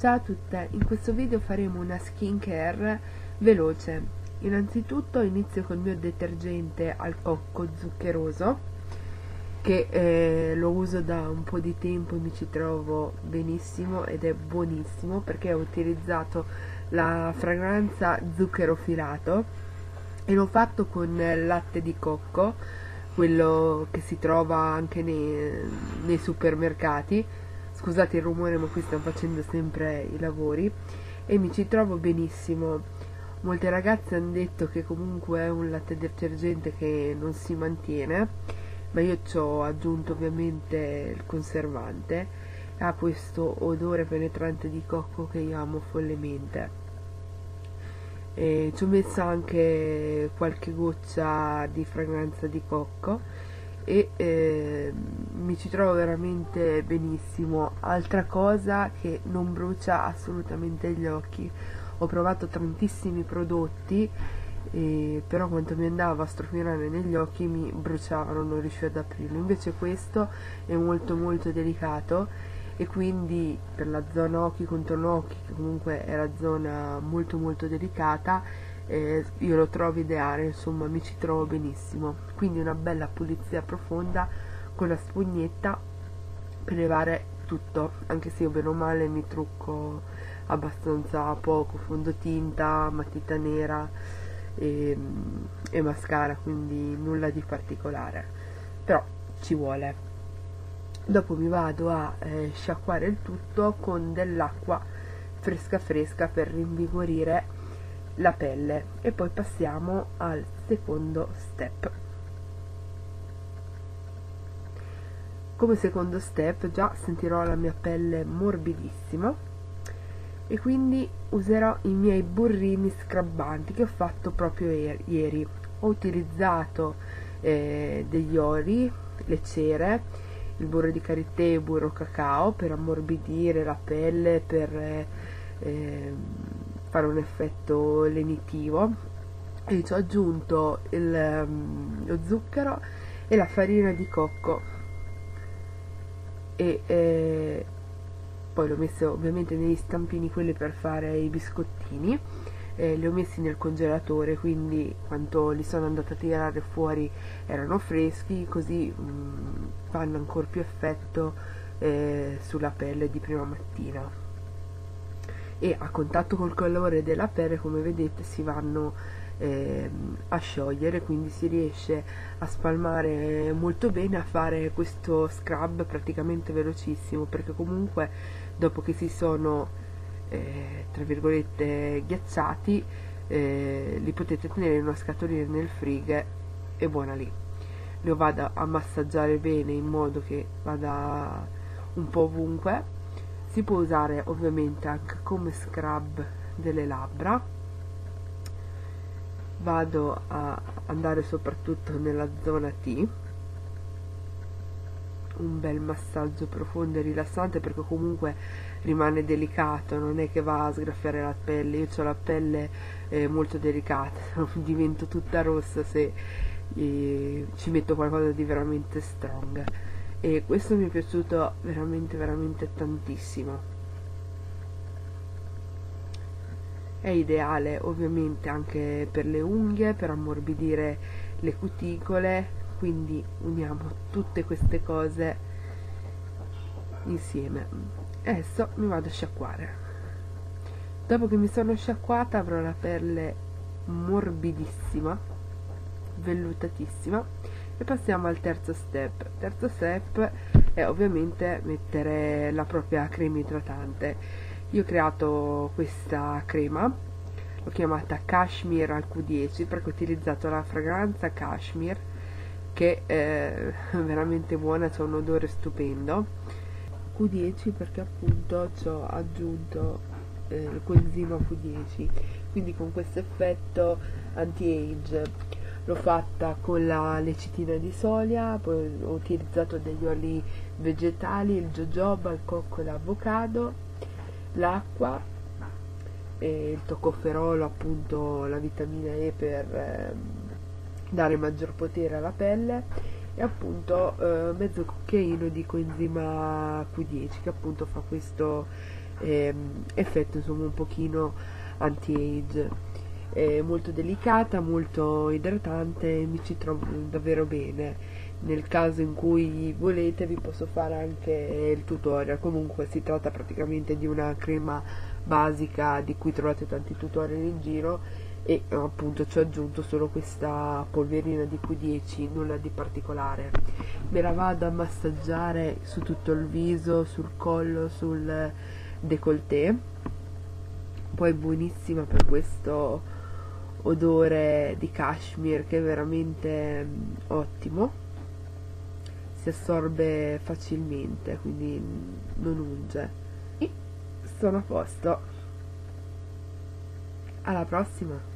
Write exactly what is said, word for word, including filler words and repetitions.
Ciao a tutte, in questo video faremo una skincare veloce. Innanzitutto inizio col mio detergente al cocco zuccheroso, che eh, lo uso da un po' di tempo e mi ci trovo benissimo ed è buonissimo perché ho utilizzato la fragranza zucchero filato e l'ho fatto con latte di cocco, quello che si trova anche nei, nei supermercati. Scusate il rumore, ma qui stanno facendo sempre i lavori e mi ci trovo benissimo. Molte ragazze hanno detto che comunque è un latte detergente che non si mantiene, ma io ci ho aggiunto ovviamente il conservante. Ha questo odore penetrante di cocco che io amo follemente. E ci ho messo anche qualche goccia di fragranza di cocco e eh, mi ci trovo veramente benissimo. Altra cosa che non brucia assolutamente gli occhi. Ho provato tantissimi prodotti, eh, però quando mi andava a strofinare negli occhi mi bruciavano, non riuscivo ad aprirlo. Invece questo è molto molto delicato e quindi per la zona occhi, contorno occhi, che comunque è la zona molto molto delicata, eh, io lo trovo ideale, insomma mi ci trovo benissimo. Quindi una bella pulizia profonda con la spugnetta per levare tutto, anche se io bene o male mi trucco abbastanza poco, fondotinta, matita nera e, e mascara, quindi nulla di particolare, però ci vuole. Dopo mi vado a eh, sciacquare il tutto con dell'acqua fresca fresca per rinvigorire la pelle e poi passiamo al secondo step. Come secondo step già sentirò la mia pelle morbidissima e quindi userò i miei burrini scrabbanti che ho fatto proprio ieri. Ho utilizzato eh, degli oli, le cere, il burro di karité e burro cacao per ammorbidire la pelle, per eh, fare un effetto lenitivo, e ci ho aggiunto il, um, lo zucchero e la farina di cocco e eh, poi l'ho messo ovviamente negli stampini, quelli per fare i biscottini. Eh, li ho messi nel congelatore, quindi quando li sono andata a tirare fuori erano freschi, così mh, fanno ancora più effetto eh, sulla pelle di prima mattina, e a contatto col calore della pelle, come vedete, si vanno eh, a sciogliere, quindi si riesce a spalmare molto bene, a fare questo scrub praticamente velocissimo, perché comunque dopo che si sono Eh, tra virgolette ghiacciati, eh, li potete tenere in una scatolina nel frigo e buona lì. Lo vado a massaggiare bene in modo che vada un po' ovunque. Si può usare ovviamente anche come scrub delle labbra. Vado a andare soprattutto nella zona T, un bel massaggio profondo e rilassante, perché comunque rimane delicato, non è che va a sgraffiare la pelle. Io ho la pelle eh, molto delicata, divento tutta rossa se eh, ci metto qualcosa di veramente strong, e questo mi è piaciuto veramente veramente tantissimo. È ideale ovviamente anche per le unghie, per ammorbidire le cuticole, quindi uniamo tutte queste cose insieme. Adesso mi vado a sciacquare. Dopo che mi sono sciacquata avrò la pelle morbidissima, vellutatissima, e passiamo al terzo step. Terzo step è ovviamente mettere la propria crema idratante. Io ho creato questa crema, l'ho chiamata Cashmere al Q dieci perché ho utilizzato la fragranza Cashmere, che è veramente buona, c'è un odore stupendo. Q dieci perché appunto ci ho aggiunto eh, il coenzima Q dieci, quindi con questo effetto anti-age. L'ho fatta con la lecitina di soia, poi ho utilizzato degli oli vegetali, il jojoba, il cocco e l'avocado, l'acqua e il toccoferolo, appunto la vitamina E per eh, dare maggior potere alla pelle, e appunto eh, mezzo cucchiaino di coenzima Q dieci che appunto fa questo ehm, effetto insomma un pochino anti-age. È molto delicata, molto idratante, mi ci trovo davvero bene. Nel caso in cui volete vi posso fare anche il tutorial. Comunque si tratta praticamente di una crema basica di cui trovate tanti tutorial in giro, e appunto ci ho aggiunto solo questa polverina di Q dieci, nulla di particolare. Me la vado a massaggiare su tutto il viso, sul collo, sul décolleté. Poi buonissima per questo odore di cashmere che è veramente mm, ottimo, si assorbe facilmente, quindi non unge. E sono a posto. Alla prossima!